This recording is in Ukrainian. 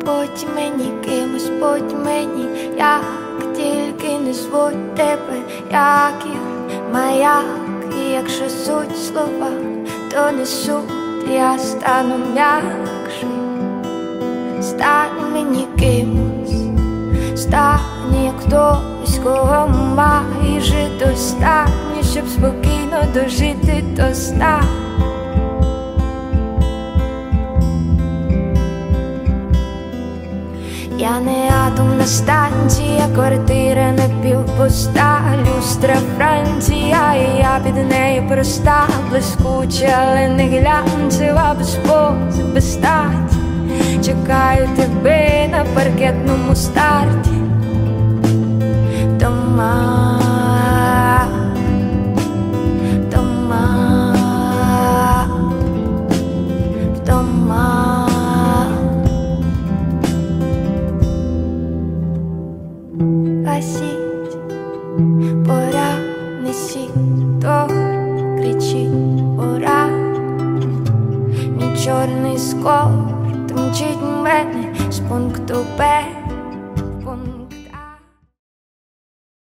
Будь мені кимось, будь мені, як тільки не звуть тебе, як я, маяк. І якщо суть слова, то не суть, я стану м'якшим. Стань мені кимось, стань як хтось, кого майже достатньо, щоб спокійно дожити до сна. Я не атомна станція, квартира напівпуста, люстра Франція, і я під нею проста, блискуча, але не глянцева, без пози, без статі. Чекаю тебе на паркетному старті. Дома, дома, вдома. Гасіть, пора, несіть, торт, кричіть, пора. Мій чорний скор мчить мене з пункту Б